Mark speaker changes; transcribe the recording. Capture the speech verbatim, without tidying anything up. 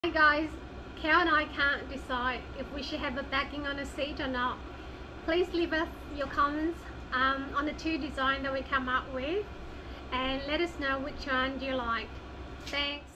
Speaker 1: Hi guys, Cal and I can't decide if we should have a backing on a seat or not. Please leave us your comments um, on the two designs that we come up with and let us know which one you like. Thanks.